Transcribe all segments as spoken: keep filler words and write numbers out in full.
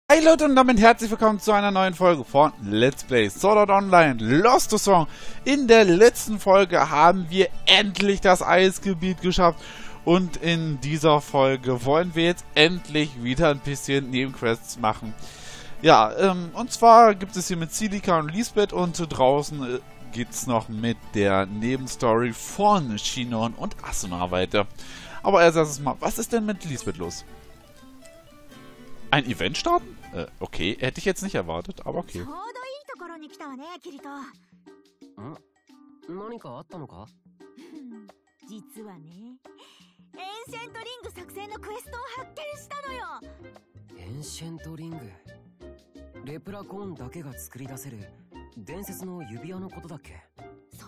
Hey Leute und damit herzlich willkommen zu einer neuen Folge von Let's Play Sword Art Online Lost to Song. In der letzten Folge haben wir endlich das Eisgebiet geschafft und in dieser Folge wollen wir jetzt endlich wieder ein bisschen Nebenquests machen. Ja, ähm, und zwar gibt es hier mit Celica und Lisbeth und draußen äh, geht's noch mit der Nebenstory von Shinon und Asuna weiter. Aber erst erstes mal, was ist denn mit Lisbeth los? Ein Event starten? Äh, okay, hätte ich jetzt nicht erwartet, aber okay. Hm? 実はね、エンシェントリング作成のクエストを発見したのよ。 エンシェントリング、レプラコーンだけが作り出せる伝説の指輪のことだっけ？ そう、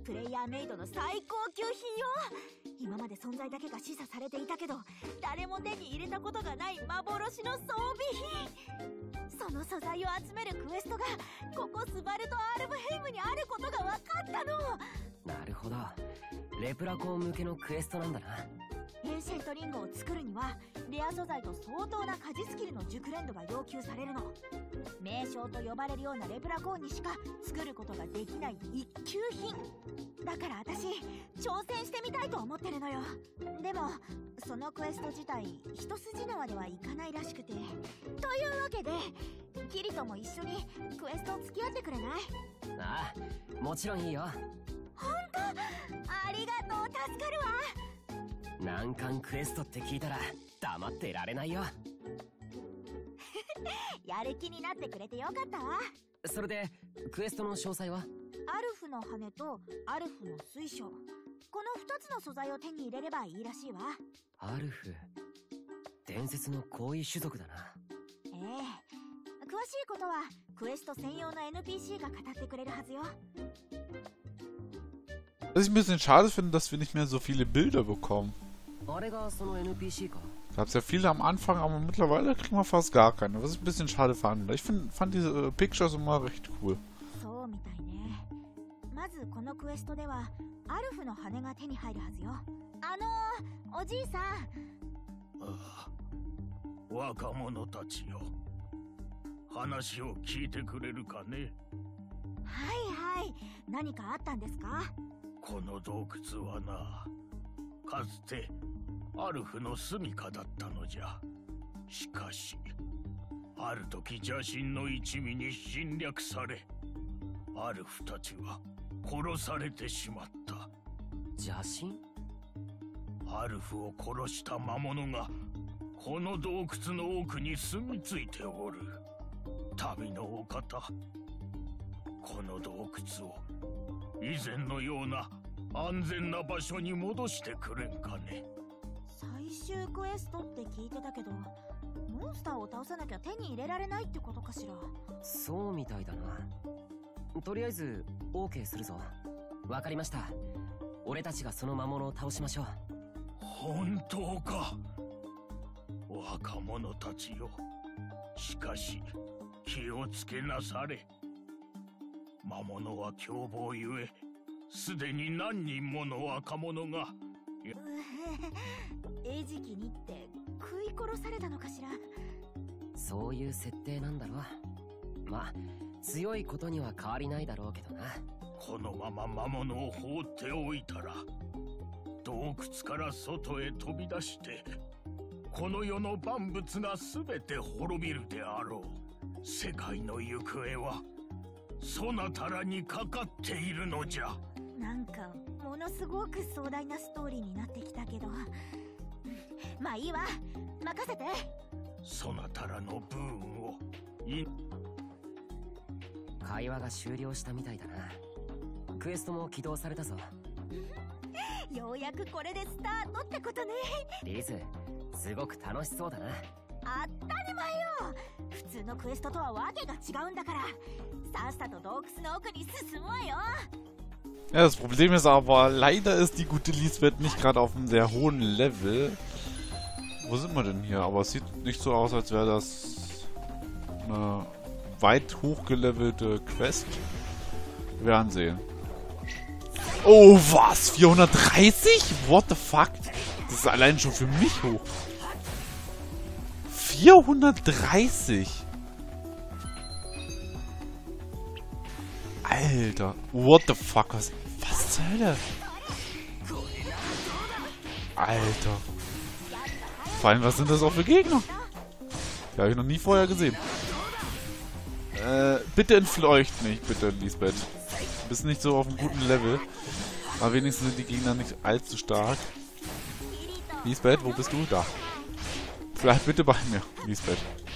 プレイヤーメイドの最高級品よ。今まで存在だけが示唆されていたけど、誰も手に入れたことがない幻の装備品。その素材を集めるクエストがここスバルト・アールブヘイムにあることが分かったの。 なるほど、レプラコーン向けのクエストなんだな。 エンシェントリングを作るにはレア素材と相当な果実スキルの熟練度が要求されるの。名称と呼ばれるようなレプラコーンにしか作ることができない一級品だから、私挑戦してみたいと思ってるのよ。でもそのクエスト自体一筋縄ではいかないらしくて、というわけでキリトも一緒にクエストを付き合ってくれない？ ああ、もちろんいいよ。 本当？ありがとう、助かるわ。 難関クエストって聞いたら黙ってられないよ。 やる気になってくれてよかったわ。 それでクエストの詳細は？アルフの羽とアルフの水晶、このふたつの素材を手に入れればいいらしいわ。 アルフ、伝説の高位種族だな。 ええ、詳しいことはクエスト専用の エヌピーシー が語ってくれるはずよ。 Was ich ein bisschen schade finde, dass wir nicht mehr so viele Bilder bekommen. Gab es ja viele am Anfang, aber mittlerweile kriegen wir fast gar keine, was ich ein bisschen schade fand. Ich find, fand diese äh, Pictures immer recht cool. So, mit deine. まずこのクエストではアルフの羽が手に入るはずよ。あの、おじいさん。 ああ、若者たちよ。話を聞いてくれるかね。 はいはい、何かあったんですか？ この洞窟はな、かつてアルフの住処だったのじゃ。しかしある時邪神の一味に侵略され、アルフたちは殺されてしまった。 邪神？ アルフを殺した魔物がこの洞窟の奥に住み着いておる。旅のお方、この洞窟を以前のような安全な場所に戻してくれんかね。 最終クエストって聞いてたけど、モンスターを倒さなきゃ手に入れられないってことかしら。 そうみたいだな。とりあえず OK するぞ。わかりました。俺たちがその魔物を倒しましょう。 本当か？若者たちよ。しかし気をつけなされ。魔物は凶暴ゆえ、すでに何人もの若者が。 餌食にって食い殺されたのかしら。 そういう設定なんだろう。まあ強いことには変わりないだろうけどな。 このまま魔物を放っておいたら、洞窟から外へ飛び出してこの世の万物が全て滅びるであろう。世界の行方はそなたらにかかっているのじゃ。 なんかものすごく壮大なストーリーになってきたけど、まあいいわ、任せて。 そなたらのブーンをい会話が終了したみたいだな。クエストも起動されたぞ。 ようやくこれでスタートってことね。 リズ、すごく楽しそうだな。 当たり前よ。普通のクエストとはわけが違うんだから、さっさと洞窟の奥に進もうよ。 Ja, das Problem ist aber, leider ist die gute Lisbeth nicht gerade auf einem sehr hohen Level. Wo sind wir denn hier? Aber es sieht nicht so aus, als wäre das eine weit hochgelevelte Quest. Wir werden sehen. Oh, was? vierhundertdreißig? What the fuck? Das ist allein schon für mich hoch. vierhundertdreißig. Alter. What the fuck? Was, was zur Hölle? Alter. Vor allem, was sind das auch für Gegner? Die habe ich noch nie vorher gesehen. Äh, bitte entfleucht nicht, bitte, Lisbeth. Du bist nicht so auf einem guten Level. Aber wenigstens sind die Gegner nicht allzu stark. Lisbeth, wo bist du? Da. Bleib bitte bei mir, Lisbeth.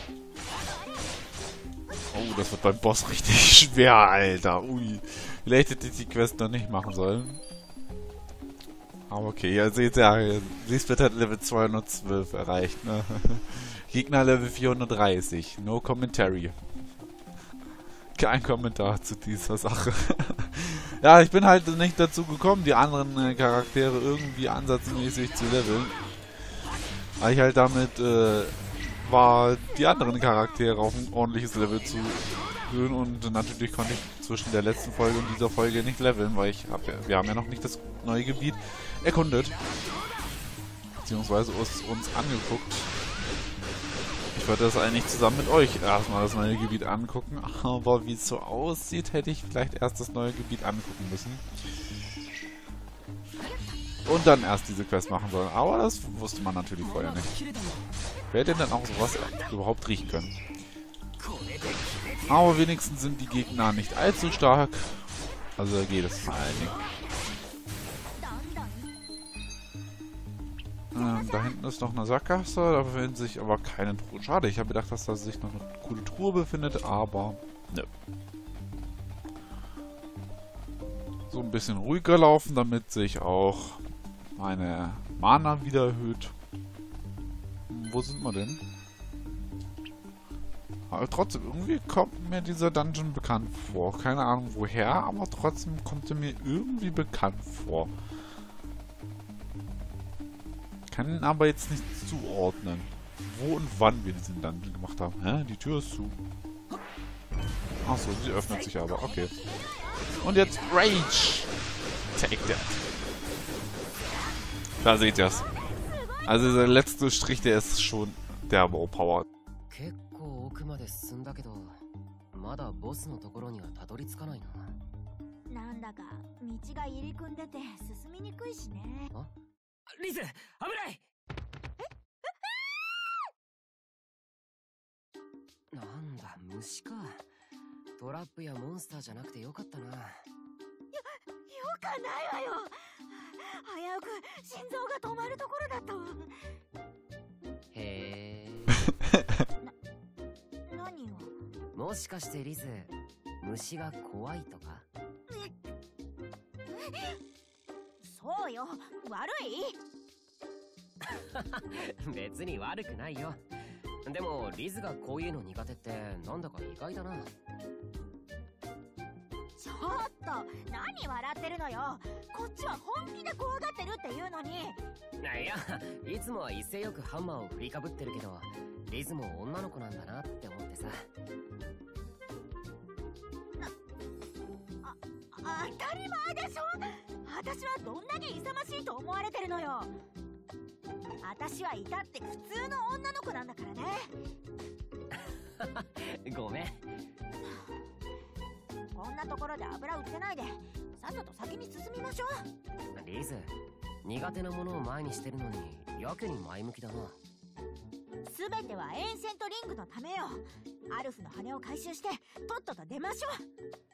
Oh, das wird beim Boss richtig schwer, Alter. Ui. Vielleicht hätte ich die Quest noch nicht machen sollen. Aber okay, ja, seht ihr, ja, Lisbeth hat Level zweihundertzwölf erreicht, ne? Gegner Level vierhundertdreißig. No commentary. Kein Kommentar zu dieser Sache. Ja, ich bin halt nicht dazu gekommen, die anderen äh, Charaktere irgendwie ansatzmäßig zu leveln. Weil ich halt damit äh, war, die anderen Charaktere auf ein ordentliches Level zu höhen. Und natürlich konnte ich zwischen der letzten Folge und dieser Folge nicht leveln, weil ich hab ja, wir haben ja noch nicht das neue Gebiet erkundet. Beziehungsweise uns, uns angeguckt. Ich wollte das eigentlich zusammen mit euch erstmal das neue Gebiet angucken, aber wie es so aussieht, hätte ich vielleicht erst das neue Gebiet angucken müssen. Und dann erst diese Quest machen sollen. Aber das wusste man natürlich vorher nicht. Wer hätte denn auch sowas überhaupt riechen können? Aber wenigstens sind die Gegner nicht allzu stark. Also da geht es vor allen Dingen. Ähm, da hinten ist noch eine Sackgasse, da befindet sich aber keine Truhe. Schade, ich habe gedacht, dass da sich noch eine coole Truhe befindet, aber ne. So ein bisschen ruhiger laufen, damit sich auch meine Mana wieder erhöht. Wo sind wir denn? Aber trotzdem, irgendwie kommt mir dieser Dungeon bekannt vor. Keine Ahnung woher, aber trotzdem kommt er mir irgendwie bekannt vor. Kann ihn aber jetzt nicht zuordnen, wo und wann wir diesen Dungeon gemacht haben. Hä? Die Tür ist zu. Achso, sie öffnet sich aber. Okay. Und jetzt Rage. Take that. Da seht ihr es. Also der letzte Strich, der ist schon derbe overpowered. リズ、危ない！なんだ、虫か。トラップやモンスターじゃなくてよかったな。よ、よかないわよ。危うく心臓が止まるところだったわ。 へえ。な、何よ。 もしかしてリズ、虫が怖いとか？ そうよ、悪い？ 別に悪くないよ。でもリズがこういうの苦手ってなんだか意外だな。 ちょっと何笑ってるのよ。こっちは本気で怖がってるっていうのに。 いや、いつもは威勢よくハンマーを振りかぶってるけど、リズも女の子なんだなって思ってさ。 な、あ、当たり前でしょ。私はどんなに勇ましいと思われてるのよ。私はいたって普通の女の子なんだからね。 ごめん。 こんなところで油売ってないで、さっさと先に進みましょう。 リズ、苦手なものを前にしてるのにやけに前向きだな。 すべてはエンセントリングのためよ。アルフの羽を回収してとっとと出ましょう。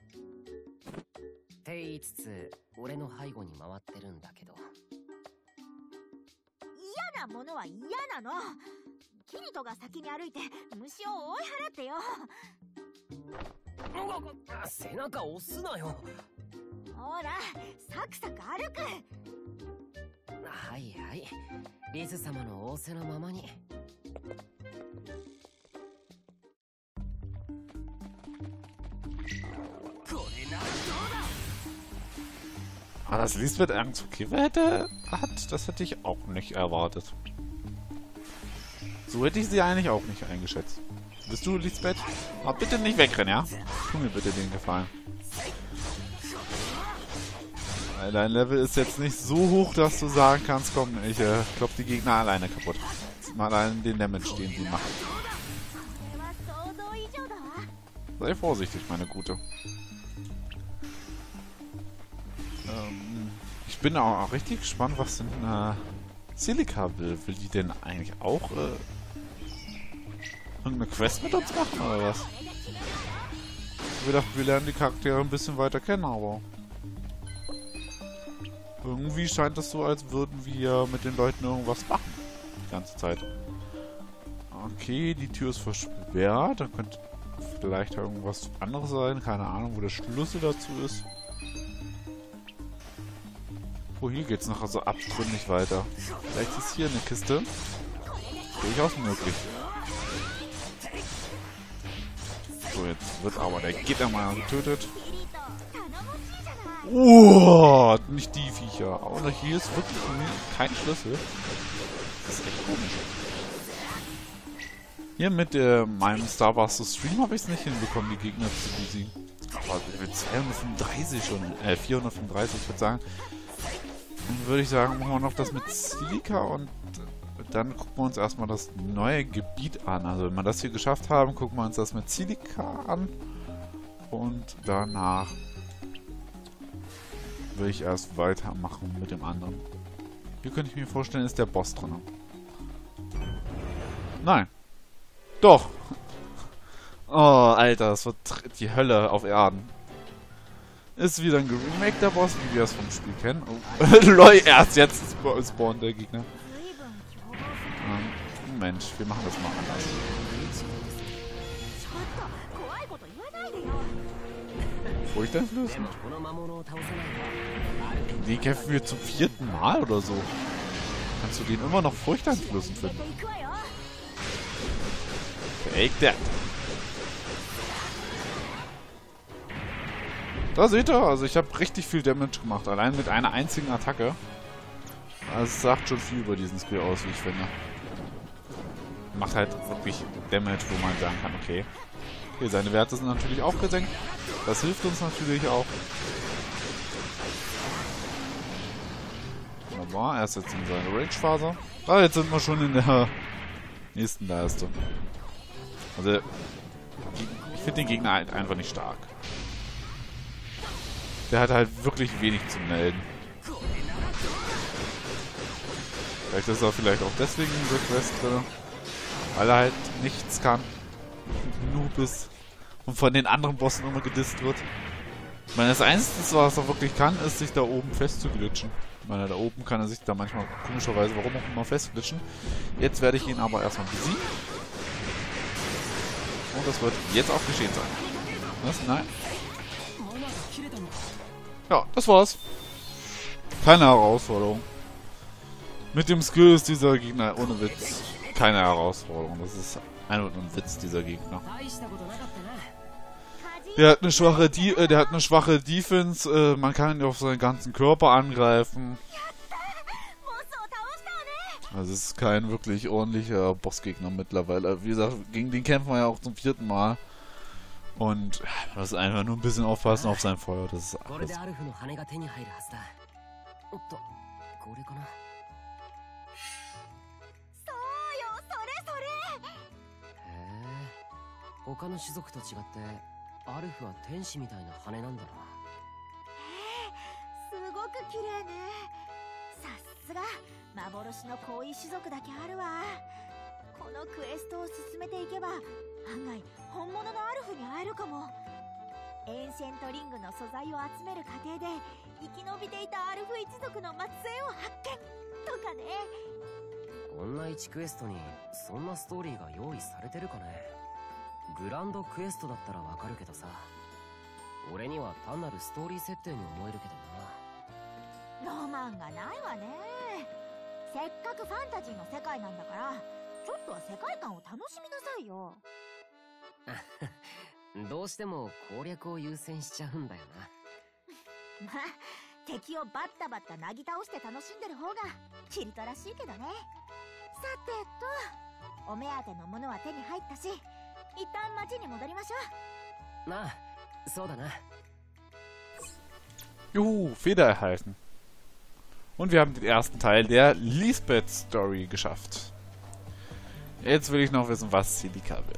って言いつつ俺の背後に回ってるんだけど、 嫌なものは嫌なの。キリトが先に歩いて虫を追い払ってよ。 背中押すなよ。 ほら、サクサク歩く。 はいはい、リズ様の仰せのままに。 Ah, dass Lisbeth Angst vor Käfer hätte, hat, das hätte ich auch nicht erwartet. So hätte ich sie eigentlich auch nicht eingeschätzt. Bist du, Lisbeth? Aber bitte nicht wegrennen, ja? Tu mir bitte den Gefallen. Weil dein Level ist jetzt nicht so hoch, dass du sagen kannst, komm, ich äh, klopf die Gegner alleine kaputt. mal allein den Damage, den sie macht. Sei vorsichtig, meine Gute. Ähm, ich bin auch richtig gespannt, was denn äh, Celica will. Will die denn eigentlich auch äh, irgendeine Quest mit uns machen, oder was? Ich dachte, wir lernen die Charaktere ein bisschen weiter kennen, aber irgendwie scheint es so, als würden wir mit den Leuten irgendwas machen. Die ganze Zeit. Okay, die Tür ist versperrt. Da könnte vielleicht irgendwas anderes sein. Keine Ahnung, wo der Schlüssel dazu ist. Oh, hier geht es noch also abgründig weiter. Vielleicht ist hier eine Kiste. Durchaus möglich. So, jetzt wird aber der Gitter mal getötet. Oh, nicht die Viecher. Aber hier ist wirklich kein Schlüssel. Das ist echt komisch. Hier mit äh, meinem Starbuster Stream habe ich es nicht hinbekommen, die Gegner zu besiegen. Aber zweihundertfünfunddreißig schon. Äh, vierhundertfünfunddreißig, ich würde sagen. Dann würde ich sagen, machen wir noch das mit Celica und dann gucken wir uns erstmal das neue Gebiet an. Also wenn wir das hier geschafft haben, gucken wir uns das mit Celica an. Und danach will ich erst weitermachen mit dem anderen. Hier könnte ich mir vorstellen, ist der Boss drin. Nein. Doch. Oh, Alter, das wird die Hölle auf Erden. Ist wieder ein geremakter Boss, wie wir es vom Spiel kennen. Oh. Lol, erst jetzt spawnt der Gegner. Ähm, Moment, wir machen das mal anders. Furchteinflößend? Den kämpfen wir zum vierten Mal oder so. Kannst du den immer noch furchteinflößend finden? Take that. Da seht ihr, also ich habe richtig viel Damage gemacht, allein mit einer einzigen Attacke. Das sagt schon viel über diesen Skill aus, wie ich finde. Macht halt wirklich Damage, wo man sagen kann, okay. Okay, seine Werte sind natürlich auch gesenkt. Das hilft uns natürlich auch. Wunderbar, er ist jetzt in seiner Rage-Phase. Ah, jetzt sind wir schon in der nächsten Leiste. Also, ich finde den Gegner halt einfach nicht stark. Der hat halt wirklich wenig zu melden. Vielleicht ist er vielleicht auch deswegen in der Quest drin. Weil er halt nichts kann. Noob ist. Und von den anderen Bossen immer gedisst wird. Ich meine, das Einzige, was er wirklich kann, ist, sich da oben festzuglitschen. Ich meine, da oben kann er sich da manchmal komischerweise, warum auch immer, festglitschen. Jetzt werde ich ihn aber erstmal besiegen. Und das wird jetzt auch geschehen sein. Was? Nein? Ja, das war's. Keine Herausforderung. Mit dem Skill ist dieser Gegner ohne Witz keine Herausforderung. Das ist einfach nur ein Witz, dieser Gegner. Der hat eine schwache, De äh, der hat eine schwache Defense. Äh, man kann ihn auf seinen ganzen Körper angreifen. Also es ist kein wirklich ordentlicher Bossgegner mittlerweile. Wie gesagt, gegen den kämpfen wir ja auch zum vierten Mal. Und man muss einfach nur ein bisschen aufpassen auf sein Feuer. Das ist alles. Juhu, Feder erhalten. Und wir haben den ersten Teil der Lisbeth Story geschafft. Jetzt will ich noch wissen, was Celica will.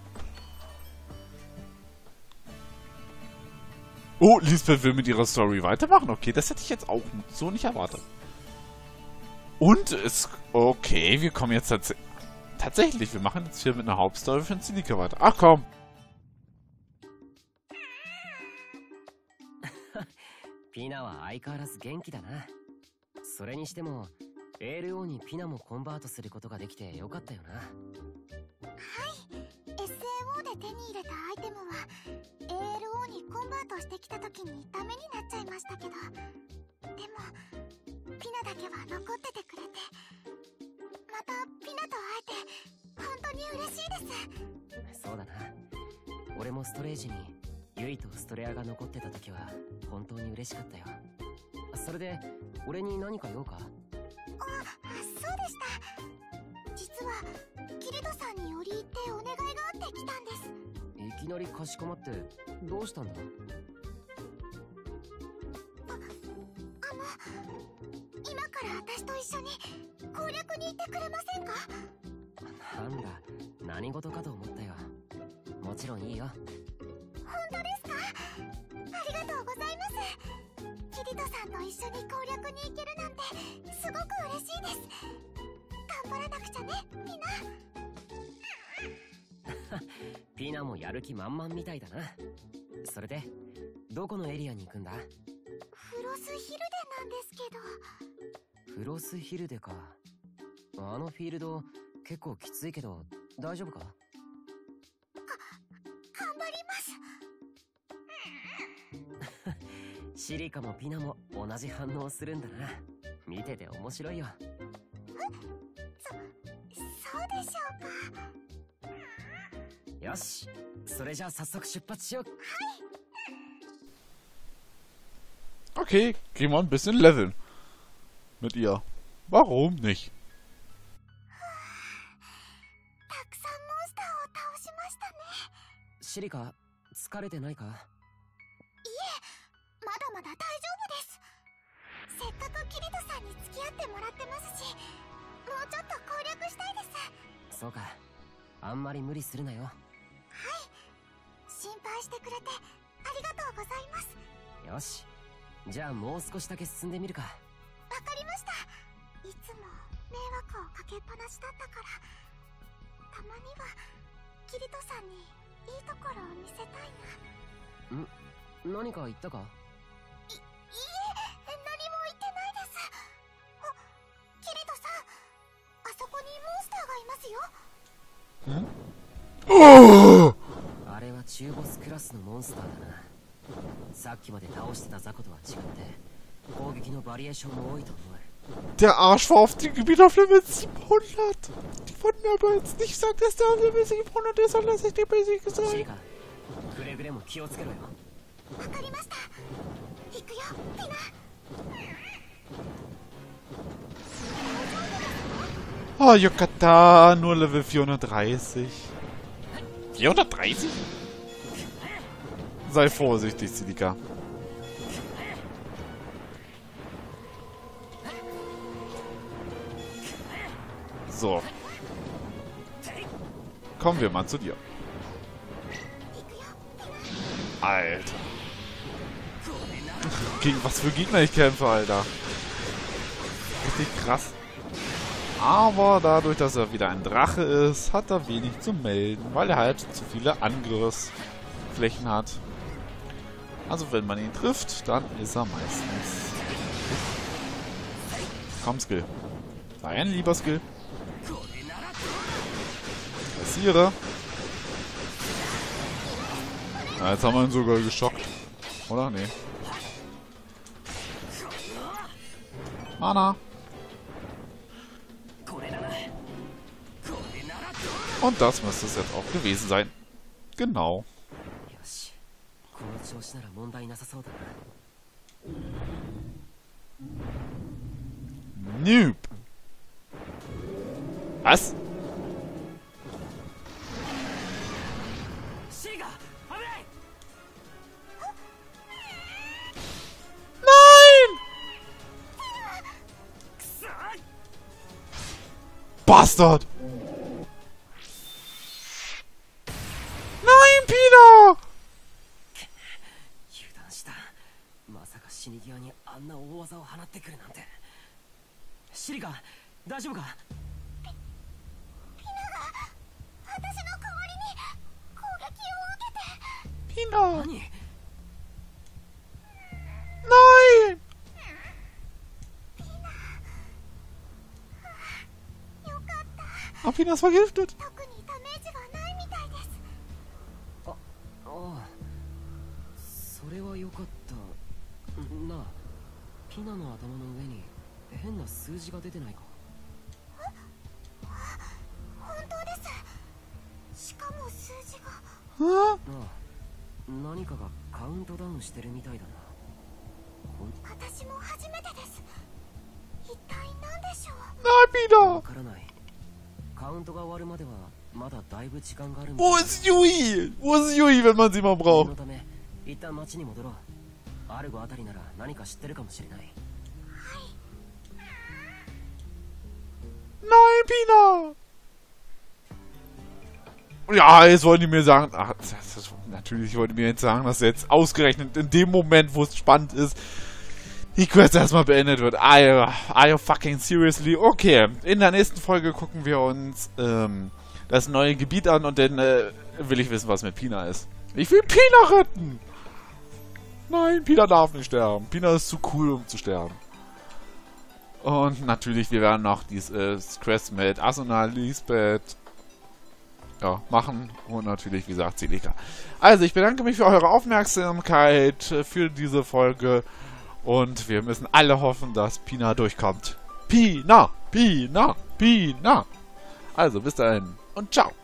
Oh, Lisbeth will mit ihrer Story weitermachen. Okay, das hätte ich jetzt auch so nicht erwartet. Und es... Okay, wir kommen jetzt tats tatsächlich. Wir machen jetzt hier mit einer Hauptstory von Celica weiter. Ach komm. ピナは相変わらず元気だな。それにしても エールオー にピナもコンバートすることができてよかったよな。はい、 エスエーオー で手に入れたアイテムは エーエルオー にコンバートしてきた時にダメになっちゃいましたけど、でもピナだけは残っててくれて、またピナと会えて本当に嬉しいです。 そうだな。俺もストレージにユイとストレアが残ってた時は本当に嬉しかったよ。それで俺に何か用か？あ、 そうでした。実はキリトさんに折り入ってお願いがあって来たんです。 いきなりかしこまってどうしたんだ？ あ、あの今から私と一緒に攻略に行ってくれませんか？ なんだ、何事かと思ったよ。もちろんいいよ。 本当ですか？ありがとうございます。キリトさんと一緒に攻略に行けるなんてすごく嬉しいです。頑張らなくちゃね、ピナ。 ピナもやる気満々みたいだな。それでどこのエリアに行くんだ？ フロスヒルデなんですけど。 フロスヒルデか。あのフィールド結構きついけど大丈夫か？ 頑張ります。 シリカもピナも同じ反応するんだな。見てて面白いよ。 え、そ、そうでしょうか。よし、それじゃあ早速出発しよう。 はい。Okay, gehen wir ein bisschen leveln. Mit ihr. Warum nicht? たくさんモンスターを倒しましたね。 シリカ、疲れてないか？ まだまだ大丈夫です。せっかくキリトさんに付き合ってもらってますし、もうちょっと攻略したいです。 そうか。あんまり無理するなよ。 はい。心配してくれてありがとうございます。 よし。じゃあもう少しだけ進んでみるか。 わかりました。いつも迷惑をかけっぱなしだったから、たまにはキリトさんにいいところを見せたいな。 ん？何か言ったか？ い、いいえ、何も言ってないです。あ、キリトさん、あそこにモンスターがいますよ。 ん？ あれは中ボスクラスのモンスターだな。さっきまで倒してたザコとは違って攻撃のバリエーションも多いと思う。 Der Arsch war auf dem Gebiet auf Level siebenhundert. Die wollten aber jetzt nicht sagen, dass der auf Level siebenhundert ist, sondern dass ich die besiegt soll. シリカ、くれぐれも気をつけろよ。 わかりました。行くよ、ピナ。 Oh, Yokata, nur Level vierhundertdreißig. vierhundertdreißig? Sei vorsichtig, Celica. So. Kommen wir mal zu dir. Alter. Gegen was für Gegner ich kämpfe, Alter. Richtig krass. Aber dadurch, dass er wieder ein Drache ist, hat er wenig zu melden, weil er halt zu viele Angriffsflächen hat. Also wenn man ihn trifft, dann ist er meistens... Komm, Skill. Sei ein lieber Skill. Passiere. Ja, jetzt haben wir ihn sogar geschockt. Oder? Nee. Mana. Und das müsste es jetzt auch gewesen sein. Genau. Noob. Was? Bastard! 死に際にあんな大技を放ってくるなんて。シリカ、大丈夫か？ ピ、ピナが私の代わりに攻撃を受けて。 ピナ。 何？ Nein! よかった。 Ah, Pina ist vergiftet. 特にダメージがないみたいです。 あ、ああ、それはよかった。なあ、ピナの頭の上に変な数字が出てないか？ 本当です。しかも数字が。 あああ、何かがカウントダウンしてるみたいだな。 私も初めてです。一体何でしょう。 Nein, わ Pina! からない。カウントが終わるまではまだだいぶ時間があるみ Wo たいだ。 ist Yui? Wo ist Yui, wenn man sie mal そ braucht? のため一旦町に戻ろう。アルゴあたりなら何か知ってるかもしれない。 Nein, Pina! Ja, jetzt wollen die mir sagen... Ach, das, das, natürlich wollen die mir jetzt sagen, dass jetzt ausgerechnet in dem Moment, wo es spannend ist, die Quest erstmal beendet wird. Are you, are you fucking seriously? Okay, in der nächsten Folge gucken wir uns ähm, das neue Gebiet an und dann äh, will ich wissen, was mit Pina ist. Ich will Pina retten! Nein, Pina darf nicht sterben. Pina ist zu cool, um zu sterben. Und natürlich, wir werden noch dieses Quest mit Asuna, Lisbeth ja, machen. Und natürlich, wie gesagt, Celica. Also, ich bedanke mich für eure Aufmerksamkeit für diese Folge. Und wir müssen alle hoffen, dass Pina durchkommt. Pina, Pina, Pina. Also, bis dahin und ciao.